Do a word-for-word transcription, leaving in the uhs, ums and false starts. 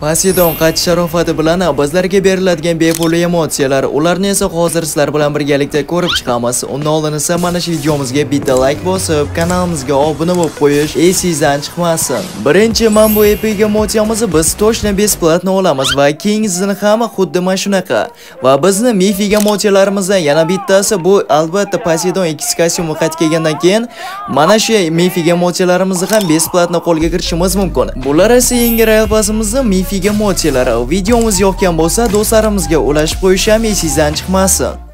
Poseidon qach sharofati bilan bizlarga beriladigan bepul emotsiyalar, ularni esa hozir sizlar bilan birgalikda ko'rib chiqamiz. Undan oldin esa mana shu videomizga bitta like bosib, kanalimizga obuna bo'lib qo'yish esingizdan chiqmasin. Birinchi mana bu epic emotsiyamizni biz точно besplatno olamiz va keyingisini ham xuddi mana shunaqa. Va bizni mifik emotsiyalarimizdan yana bittasi bu albatta Poseidon X kostyumi qaytib kelgandan keyin mana shu mifik emotsiyalarimizni ham besplatno qo'lga kiritishimiz mumkin. Bular esa yangi Royal Pass'imizning mifik emotsiyalari. Videomiz yoqgan bo'lsa, do'stlarimizga ulashib qo'yish ham esingizdan chiqmasin.